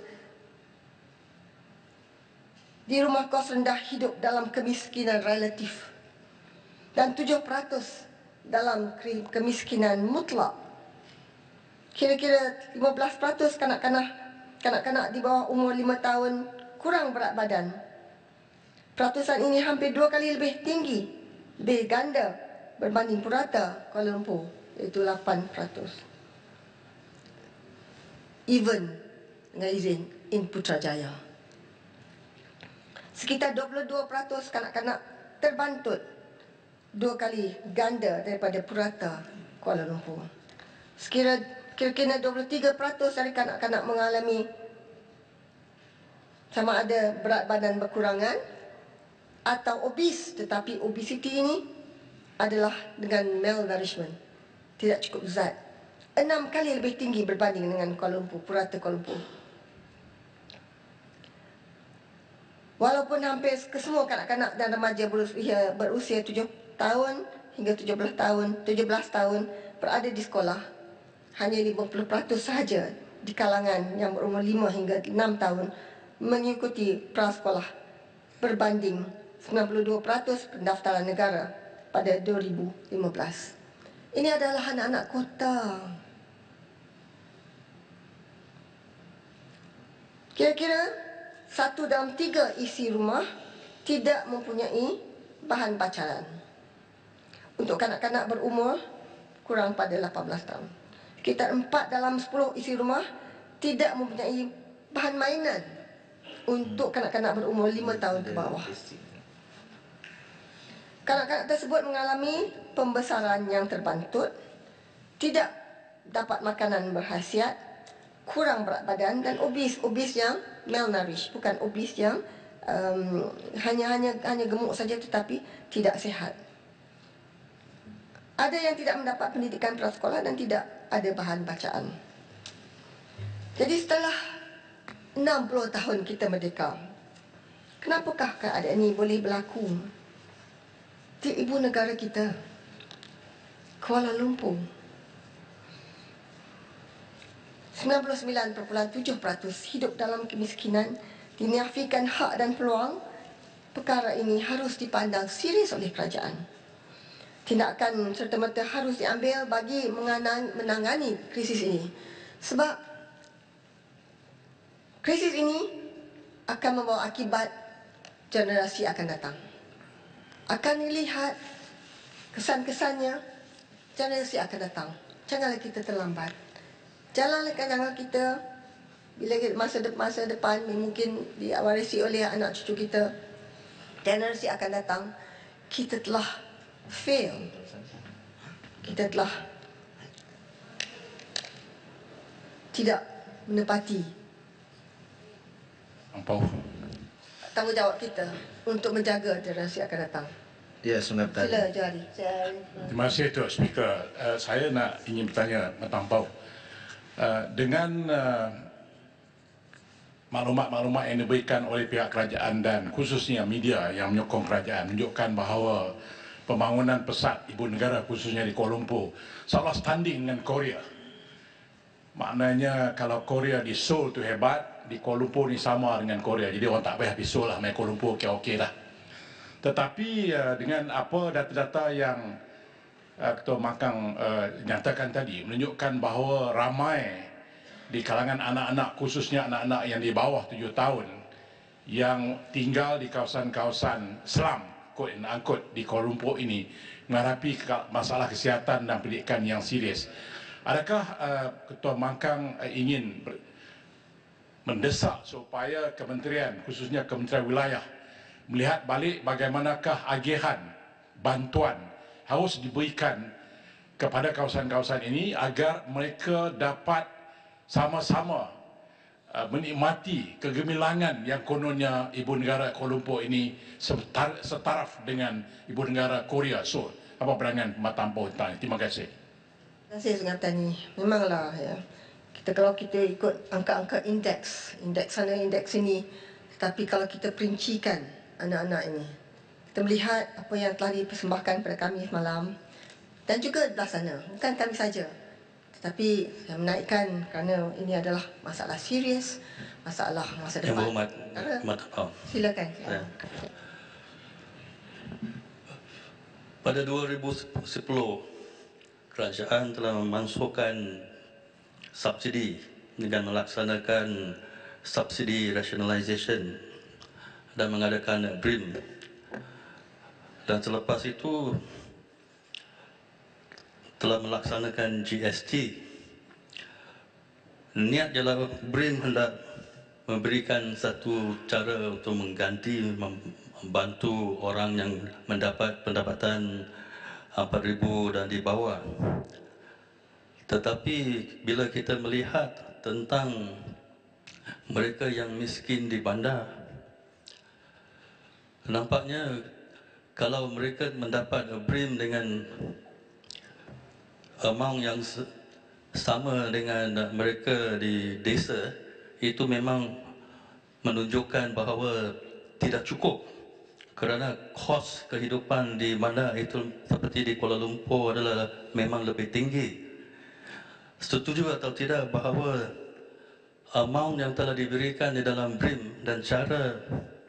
di rumah kos rendah hidup dalam kemiskinan relatif dan tujuh peratus dalam kemiskinan mutlak. Kira-kira lima belas peratus kanak-kanak kanak-kanak di bawah umur lima tahun kurang berat badan. Peratusan ini hampir dua kali lebih tinggi, lebih ganda berbanding purata Kuala Lumpur, iaitu lapan peratus. Even dengan izin in Putrajaya. Sekitar dua puluh dua peratus kanak-kanak terbantut, dua kali ganda daripada purata Kuala Lumpur. Sekira kira-kira dua puluh tiga peratus dari kanak-kanak mengalami sama ada berat badan berkurangan atau obes, tetapi obesiti ini adalah dengan malnourishment, tidak cukup zat. Enam kali lebih tinggi berbanding dengan Kuala Lumpur, purata Kuala Lumpur. Walaupun hampir kesemua kanak-kanak dan remaja berusia, berusia tujuh tahun hingga tujuh belas tahun, tujuh belas tahun berada di sekolah, hanya lima puluh peratus sahaja di kalangan yang berumur lima hingga enam tahun mengikuti prasekolah berbanding sembilan puluh dua peratus pendaftaran negara pada dua ribu lima belas. Ini adalah anak-anak kota. Kira-kira satu dalam tiga isi rumah tidak mempunyai bahan bacaran. Untuk kanak-kanak berumur kurang pada lapan belas tahun. Sekitar empat dalam sepuluh isi rumah tidak mempunyai bahan mainan untuk kanak-kanak berumur lima tahun ke bawah. Kanak-kanak tersebut mengalami pembesaran yang terbantut, tidak dapat makanan berkhasiat, kurang berat badan dan obes, obes yang malnourished, bukan obes yang um, hanya hanya hanya gemuk saja tetapi tidak sihat. Ada yang tidak mendapat pendidikan prasekolah dan tidak ada bahan bacaan. Jadi setelah enam puluh tahun kita merdeka, kenapakah keadaan ini boleh berlaku di ibu negara kita, Kuala Lumpur? sembilan puluh sembilan perpuluhan tujuh peratus hidup dalam kemiskinan, dinafikan hak dan peluang. Perkara ini harus dipandang serius oleh kerajaan. Tindakan serta-merta harus diambil bagi menangani krisis ini. Sebab krisis ini akan membawa akibat generasi akan datang. Akan dilihat kesan-kesannya generasi akan datang. Janganlah kita terlambat. Jalankan jangan kita bila masa de masa depan mungkin diwarisi oleh anak cucu kita, generasi akan datang, kita telah fail. kita telah tidak menepati Ampau. tanggungjawab kita untuk menjaga generasi akan datang. Ya, Sungai Petani. Sila Jari. Jari. Terima kasih Tuan Speaker. Uh, saya nak ingin bertanya Matampau. Uh, dengan uh, maklumat-maklumat yang diberikan oleh pihak kerajaan dan khususnya media yang menyokong kerajaan menunjukkan bahawa pembangunan pesat ibu negara khususnya di Kuala Lumpur seolah standing dengan Korea. Maknanya kalau Korea di Seoul tu hebat, di Kuala Lumpur ni sama dengan Korea. Jadi orang tak payah pergi Seoul lah, main Kuala Lumpur okey-okey lah. Tetapi uh, dengan apa data-data yang uh, Ketua Mahkamah uh, nyatakan tadi menunjukkan bahawa ramai di kalangan anak-anak khususnya anak-anak yang di bawah tujuh tahun yang tinggal di kawasan-kawasan slum quote and unquote di Kuala Lumpur ini menghadapi masalah kesihatan dan pendidikan yang serius. Adakah uh, Ketua Mahkamah uh, ingin ber, mendesak supaya kementerian khususnya Kementerian Wilayah melihat balik bagaimanakah agihan bantuan harus diberikan kepada kawasan-kawasan ini agar mereka dapat sama-sama uh, menikmati kegemilangan yang kononnya ibu negara Kuala Lumpur ini setar, setaraf dengan ibu negara Korea Seoul. Apa pandangan Matampau tentang ini? Terima kasih. Terima kasih Sungai Petani. Memanglah ya. Kita kalau kita ikut angka-angka indeks, indeks sana indeks sini, tetapi kalau kita perincikan anak-anak ini, kita melihat apa yang telah dipersembahkan kepada kami semalam dan juga di belah sana, bukan kami saja, tetapi saya menaikkan kerana ini adalah masalah serius, masalah masa depan. Yang berhormat, Matampau. Silakan. Ya. Pada dua ribu sepuluh, kerajaan telah memasukkan subsidi dengan melaksanakan subsidi rationalisation dan mengadakan B R I M. Dan selepas itu telah melaksanakan G S T. Niat ialah B R I M hendak memberikan satu cara untuk mengganti, membantu orang yang mendapat pendapatan empat ribu dan di bawah. Tetapi bila kita melihat tentang mereka yang miskin di bandar, nampaknya kalau mereka mendapat B R I M dengan amount yang sama dengan mereka di desa, itu memang menunjukkan bahawa tidak cukup kerana kos kehidupan di bandar itu seperti di Kuala Lumpur adalah memang lebih tinggi. Setuju atau tidak bahawa amount yang telah diberikan di dalam B R I M dan cara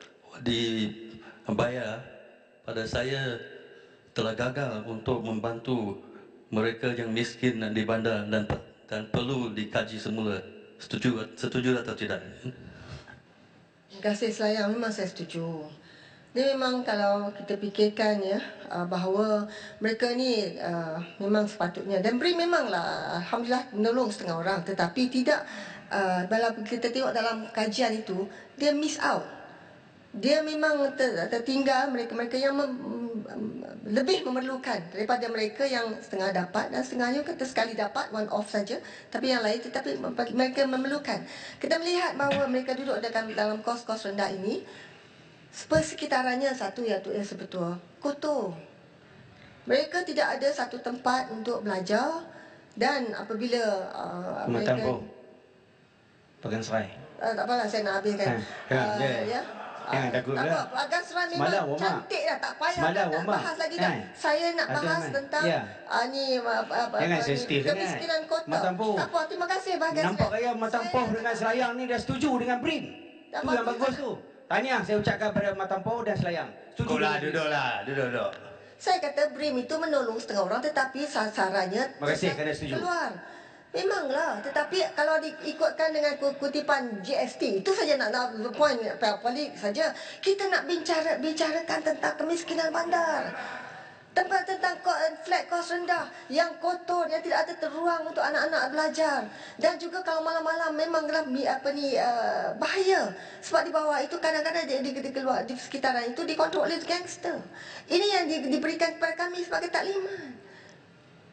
dibayar pada saya telah gagal untuk membantu mereka yang miskin di bandar dan dan perlu dikaji semula. Setuju setuju atau tidak? Terima kasih Selayang, memang saya setuju. Dia memang kalau kita fikirkan ya bahawa mereka ni uh, memang sepatutnya, dan B R I M memanglah alhamdulillah menolong setengah orang, tetapi tidak uh, dalam kita tengok dalam kajian itu dia miss out. Dia memang ter, tertinggal mereka-mereka yang mem, lebih memerlukan daripada mereka yang setengah dapat, dan setengahnya kata sekali dapat one off saja, tapi yang lain tetapi mereka memerlukan. Kita melihat bahawa mereka duduk dalam dalam kos-kos rendah ini, persekitarannya satu iaitu yang sebetul kotor. Mereka tidak ada satu tempat untuk belajar, dan apabila uh, mereka Pagan Serai. uh, tak apalah saya nak habiskan. Ha, ya, uh, ya. ya. Jangan takut tak lah. apa, Pagan Serai memang Semalam, Wama. cantik dah, tak payah Semalam, nak Wama. bahas lagi dah. Kan? Saya nak Ada, bahas Man. tentang Ya. uh, ni uh, uh, Jangan uh, sensitif ni, sangat. kemiskinan kota. Matampau. Tak apa, terima kasih Pagan Nampak Serai. raya Matampau Saya- dengan Selayang ni dah setuju dengan B R I M. Dah Itu yang bagus bagus lah. tu. Tahniah saya ucapkan pada Matampau dan Selayang. Setuju Duduklah, dengan B R I M. duduklah, duduk-duduk. Saya kata B R I M itu menolong setengah orang, tetapi sasarannya Terima kasih kerana setuju. keluar. Memanglah, tetapi kalau diikutkan dengan kutipan G S T, itu saja nak nak point paling saja. Kita nak bicara bicarakan tentang kemiskinan bandar. Tempat tentang flat kos rendah yang kotor, yang tidak ada teruang untuk anak-anak belajar, dan juga kalau malam-malam memanglah apa ni uh, bahaya, sebab di bawah itu kadang-kadang di, di, di keluar di sekitaran itu dikontrol oleh gangster. Ini yang di, diberikan kepada kami sebagai takliman.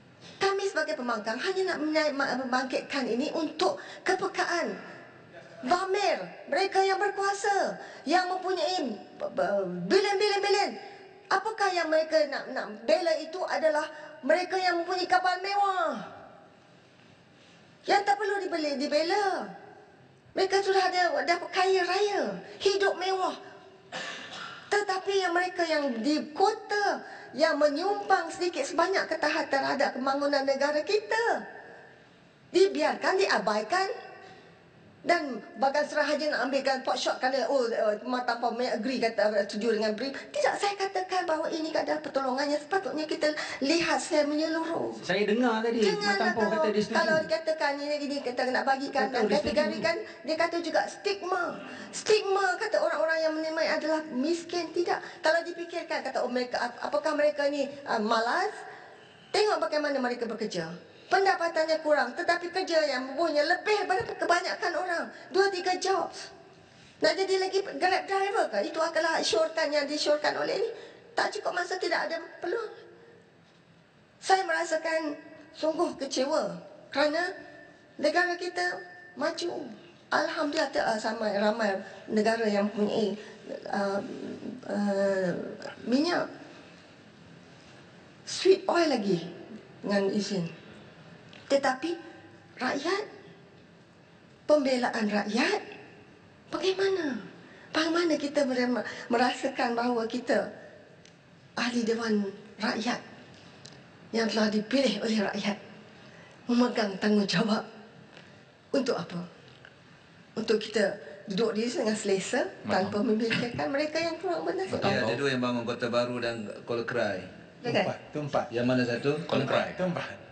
Kami sebagai pembangkang hanya nak membangkitkan ini untuk kepekaan Vamer, mereka yang berkuasa, yang mempunyai bilion-bilion-bilion. Apakah yang mereka nak nak bela itu adalah mereka yang mempunyai kapal mewah, yang tak perlu dibeli, dibela. Mereka sudah ada, dah kaya raya, hidup mewah. Tetapi yang mereka yang di kota, yang menyumbang sedikit sebanyak ketahat terhadap pembangunan negara kita, dibiarkan, diabaikan. Dan Bagan Serahaja nak ambilkan pot shot kerana oh Pematang Pau agree, kata setuju dengan brief. Tidak, saya katakan bahawa ini adalah pertolongan yang sepatutnya kita lihat secara menyeluruh. Saya dengar tadi Pematang Pau kata dia setuju. Kalau dikatakan ini ini kata nak bagikan dan kategorikan, dia kata juga stigma. Stigma kata orang-orang yang menerima adalah miskin. Tidak. Kalau dipikirkan kata oh, mereka, apakah mereka ni uh, malas? Tengok bagaimana mereka bekerja. Pendapatannya kurang, tetapi kerja yang mempunyai lebih daripada kebanyakan orang. Dua, tiga jobs. Nak jadi lagi Grab driver ke? Itu adalah syorkan yang disyorkan oleh ini. Tak cukup masa, tidak ada peluang. Saya merasakan sungguh kecewa kerana negara kita maju. Alhamdulillah tak sama ramai negara yang mempunyai uh, uh, minyak. Sweet oil lagi dengan izin. Tetapi rakyat, pembelaan rakyat, bagaimana? Bagaimana kita merasakan bahawa kita ahli Dewan Rakyat yang telah dipilih oleh rakyat memegang tanggungjawab untuk apa? Untuk kita duduk di dengan selesa tanpa memikirkan mereka yang kurang bernasib. Ya, ada dua yang bangun Kota Baru dan Kuala Krai. Tempat, tempat. Yang mana satu? Kuala Krai. Tempat.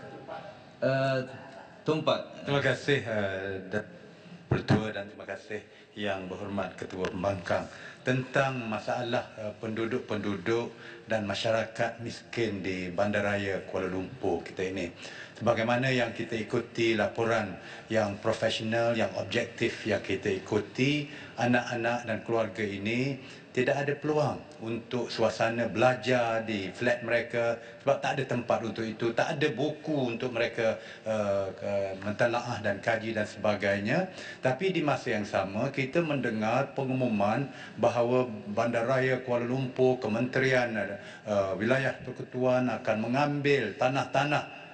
Uh, Tumpat. Terima kasih uh, Pertua dan terima kasih Yang Berhormat Ketua Pembangkang tentang masalah uh, penduduk-penduduk dan masyarakat miskin di Bandaraya Kuala Lumpur kita ini. Sebagaimana yang kita ikuti laporan yang profesional, yang objektif yang kita ikuti, anak-anak dan keluarga ini tidak ada peluang untuk suasana belajar di flat mereka sebab tak ada tempat untuk itu, tak ada buku untuk mereka uh, mentalaah dan kaji dan sebagainya. Tapi di masa yang sama kita mendengar pengumuman bahawa Bandaraya Kuala Lumpur, Kementerian uh, Wilayah Persekutuan akan mengambil tanah-tanah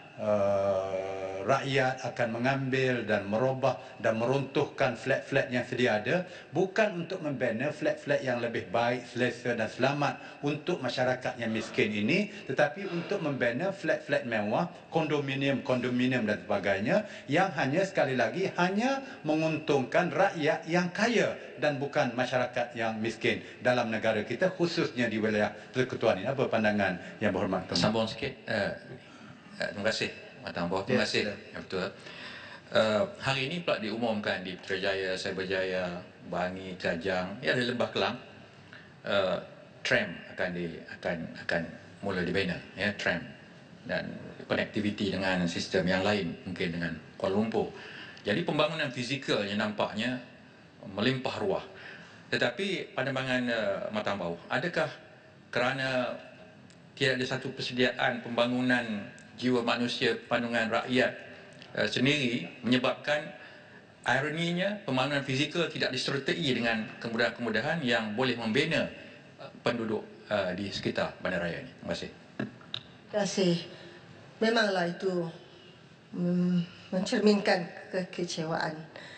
Uh, rakyat, akan mengambil dan merubah dan meruntuhkan flat-flat yang sedia ada, bukan untuk membina flat-flat yang lebih baik, selesa dan selamat untuk masyarakat yang miskin ini, tetapi untuk membina flat-flat mewah, kondominium-kondominium dan sebagainya yang hanya sekali lagi hanya menguntungkan rakyat yang kaya dan bukan masyarakat yang miskin dalam negara kita, khususnya di wilayah persekutuan ini. Apa pandangan Yang Berhormat? Sambung sikit. Uh, Terima kasih, Matang Bawah. Terima kasih, ya, betul. Uh, hari ini pula diumumkan di Putrajaya, Cyberjaya, Bangi, Kajang, ya di Lembah Kelang, uh, tram akan di akan akan mula dibina, ya tram dan konektiviti dengan sistem yang lain mungkin dengan Kuala Lumpur. Jadi pembangunan fizikalnya nampaknya melimpah ruah. Tetapi pandangan uh, Matang Bawah, adakah kerana tidak ada satu persediaan pembangunan jiwa manusia, pandangan rakyat uh, sendiri menyebabkan ironinya pembangunan fizikal tidak disertai dengan kemudahan-kemudahan yang boleh membina uh, penduduk uh, di sekitar bandaraya ini. Terima kasih. Terima kasih. Memanglah itu mm, mencerminkan kekecewaan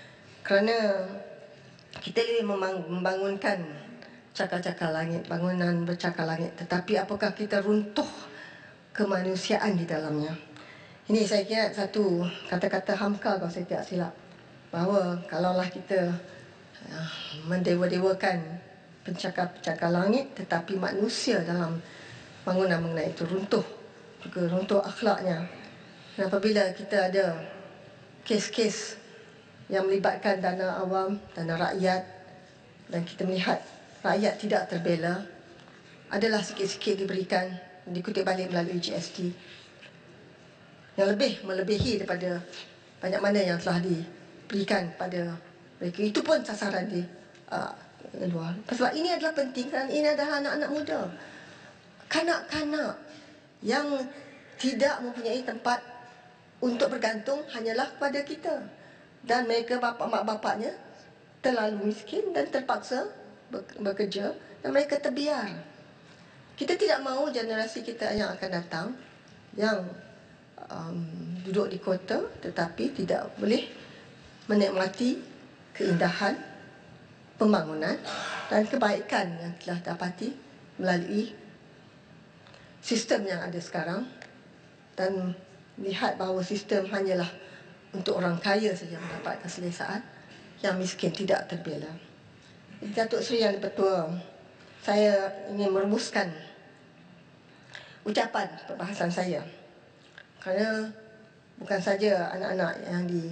kerana kita boleh membangunkan cakar-cakar langit, bangunan bercakar langit, tetapi apakah kita runtuh kemanusiaan di dalamnya? Ini saya kira satu kata-kata Hamka kalau saya tidak silap, bahawa kalaulah kita uh, mendewa-dewakan pencakar-pencakar langit tetapi manusia dalam bangunan-bangunan itu runtuh, juga runtuh akhlaknya. Dan apabila kita ada kes-kes yang melibatkan dana awam, dana rakyat, dan kita melihat rakyat tidak terbela, adalah sikit-sikit diberikan, dikutip balik melalui G S T yang lebih melebihi daripada banyak mana yang telah diberikan pada mereka. Itu pun sasaran di uh, luar. Sebab ini adalah penting kerana ini adalah anak-anak muda, kanak-kanak yang tidak mempunyai tempat untuk bergantung hanyalah kepada kita. Dan mereka bapa mak bapaknya terlalu miskin dan terpaksa bekerja dan mereka terbiar. Kita tidak mahu generasi kita yang akan datang yang um, duduk di kota tetapi tidak boleh menikmati keindahan pembangunan dan kebaikan yang telah dapati melalui sistem yang ada sekarang, dan lihat bahawa sistem hanyalah untuk orang kaya saja mendapat keselesaan, yang miskin tidak terbela. Datuk Seri Yang Dipertua, saya ingin merumuskan ucapan perbahasan saya kerana bukan saja anak-anak yang di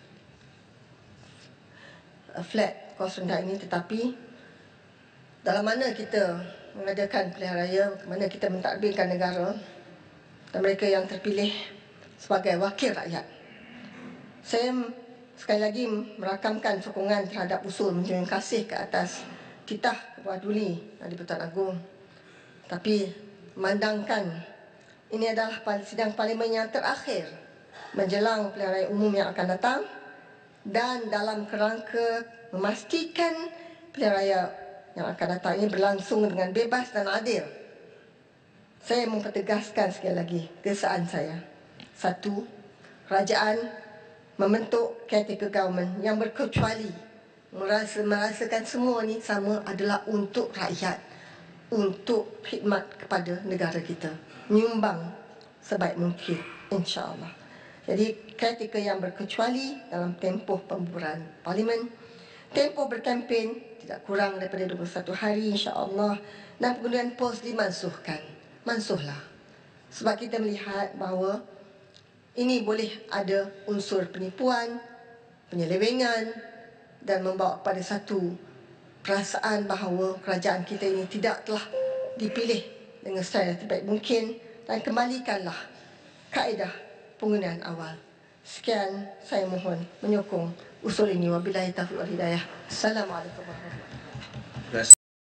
flat kos rendah ini, tetapi dalam mana kita mengadakan pilihan raya, mana kita mentadbirkan negara dan mereka yang terpilih sebagai wakil rakyat. Saya sekali lagi merakamkan sokongan terhadap usul menjunjung kasih ke atas titah Ketua Duli yang di-Pertuan Agong. Tapi memandangkan ini adalah sidang parlimen yang terakhir menjelang pilihan raya umum yang akan datang, dan dalam kerangka memastikan pilihan raya yang akan datang ini berlangsung dengan bebas dan adil, saya mempertegaskan sekali lagi kesaan saya. Satu, kerajaan membentuk caretaker government yang berkecuali merasa, merasakan semua ni sama adalah untuk rakyat, untuk khidmat kepada negara kita, menyumbang sebaik mungkin, insya-Allah. Jadi caretaker yang berkecuali dalam tempoh pembubaran parlimen, tempoh berkempen tidak kurang daripada dua puluh satu hari, insya-Allah, dan pengundian pos dimansuhkan. Mansuhlah. Sebab kita melihat bahawa ini boleh ada unsur penipuan, penyelewengan, dan membawa kepada satu perasaan bahawa kerajaan kita ini tidak telah dipilih dengan style yang terbaik mungkin, dan kembalikanlah kaedah penggunaan awal. Sekian, saya mohon menyokong usul ini. Wabillahi taufiq wal hidayah. Assalamualaikum warahmatullahi wabarakatuh.